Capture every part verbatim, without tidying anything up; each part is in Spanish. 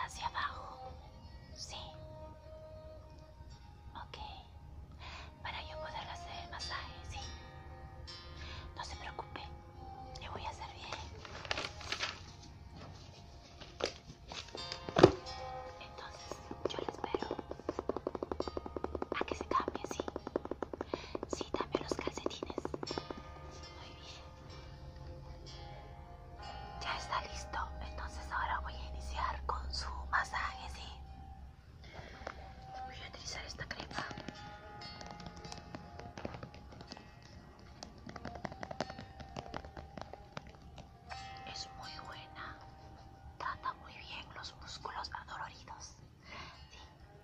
hacia abajo. Sí. Ok. Para yo poder hacer el masaje, sí. No se preocupe. Le voy a hacer bien. Entonces, yo le espero a que se cambie, sí. Sí, también los calcetines. Muy bien. Ya está listo. Entonces ahora voy a iniciar con su masaje, sí. Voy a utilizar esta crema. Es muy buena. Trata muy bien los músculos adoloridos. Sí.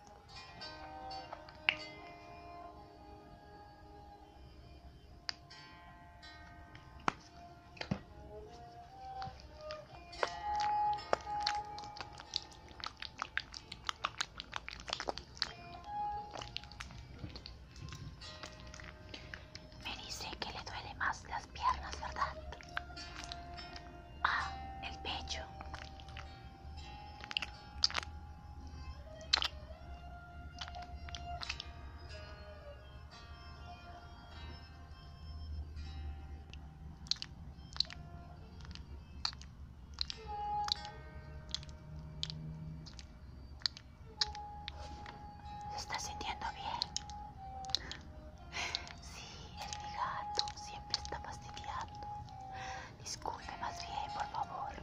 Me dice que le duele más las piernas, ¿verdad? Ah, el pecho. ¿Se está sintiendo bien? Sí, es mi gato. Siempre está fastidiando. Disculpe más bien, por favor.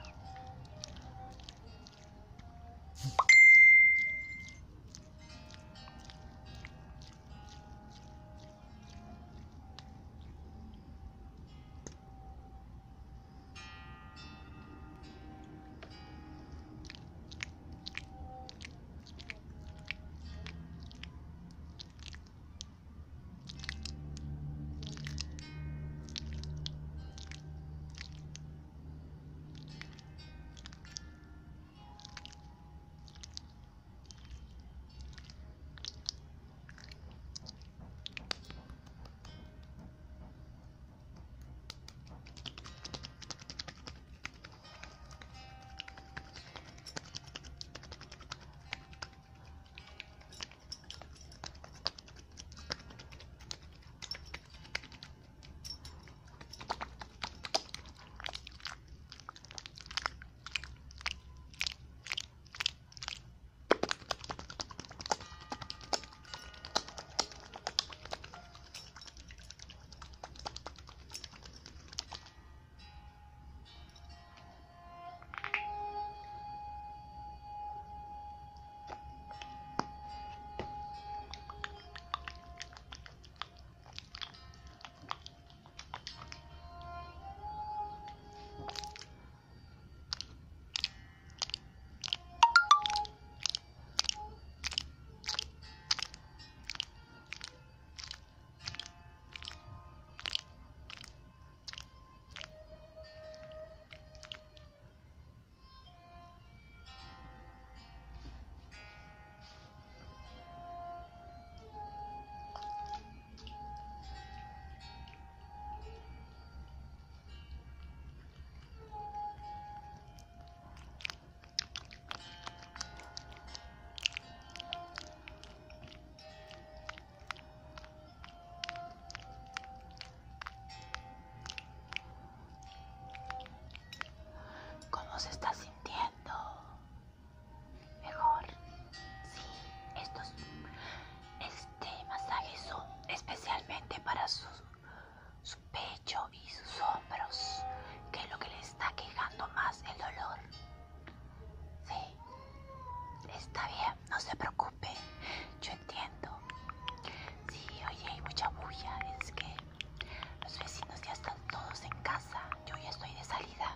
¿Cómo se está sintiendo? Mejor. Sí, estos este masajes son especialmente para su, su pecho y sus hombros, que es lo que le está quejando más el dolor. Sí, está bien, no se preocupe, yo entiendo. Sí, oye, hay mucha bulla, es que los vecinos ya están todos en casa, yo ya estoy de salida.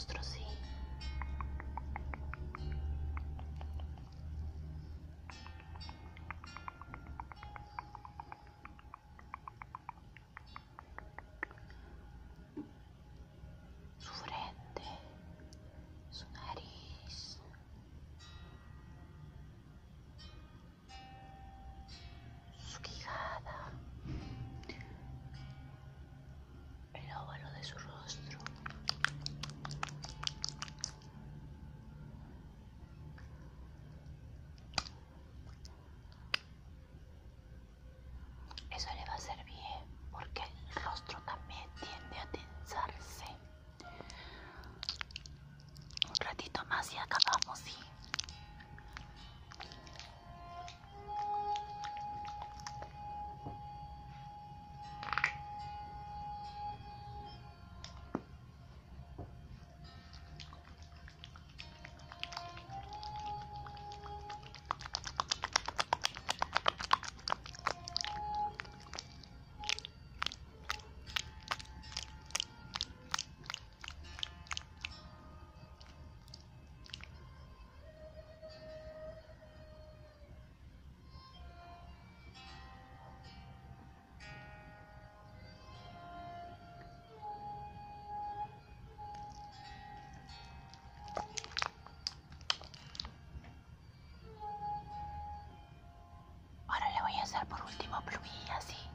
rostro, sí. Su frente, su nariz, su quijada, el óvalo de su rostro. Eso le va a hacer bien porque el rostro también tiende a tensarse. Un ratito más y acabamos, sí. Ahora le voy a hacer por último plumilla, así.